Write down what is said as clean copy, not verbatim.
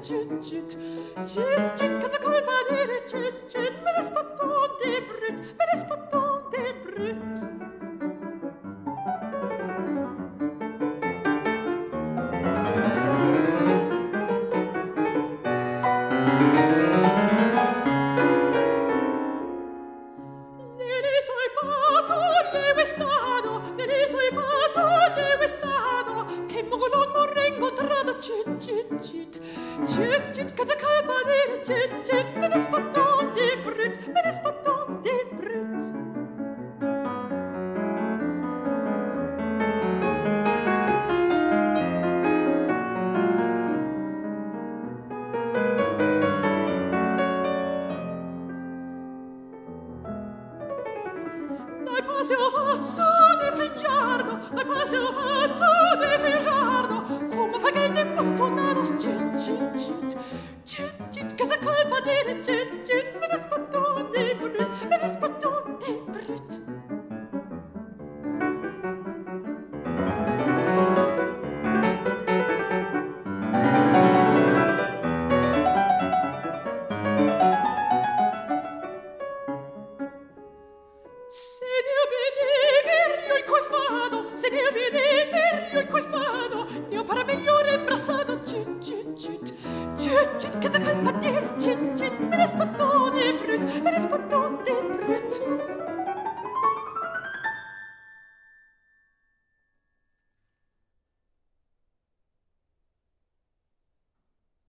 chut, chut, chut, chut, cosa colpa dire, chut, chut, me ne spatton des brutes, me ne spatton des brutes. Nelle sue patole vestado, nelle sue patole vestado, che mogolon morre incontrato, chut, chut, chut, chut, chut, cosa colpa dire, chut, chut, me ne spatton des brutes, me ne spatton des brutes. Dai passi o faccio di figliardo, dai passi o faccio di figliardo, come fa che il tempo tornaro, chut, chut, chut, chut, chut, cosa colpa dire, chut, chut, me ne spatton des brutes, me ne spatton des brutes. Se ne obbedì meglio il coifado, se ne obbedì meglio il coifado, ne ho para migliore imbrassato, chut, chut, chut, chut, chut, cosa colpa dire, chut, chut, me ne spatton des brutes, me ne spatton